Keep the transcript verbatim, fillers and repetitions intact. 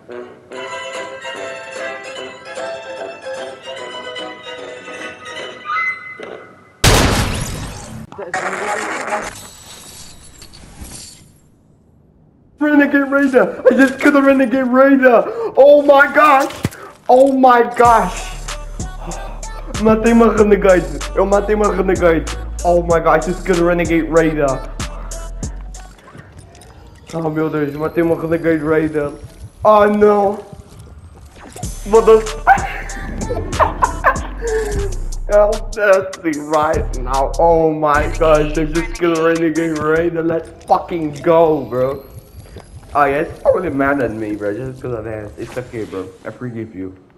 Renegade Raider! I just killed a Renegade Raider! Oh my gosh! Oh my gosh! Matei uma Renegade! Eu matei uma Renegade! Oh my gosh, I just killed a Renegade Raider! Oh meu Deus, eu matei uma Renegade Raider! Oh não! What the Help me right now! Oh my gosh, I just killed a Renegade Raider! Let's fucking go, bro! Oh yeah, it's probably mad at me, bro, just because of that. It's okay, bro. I forgive you.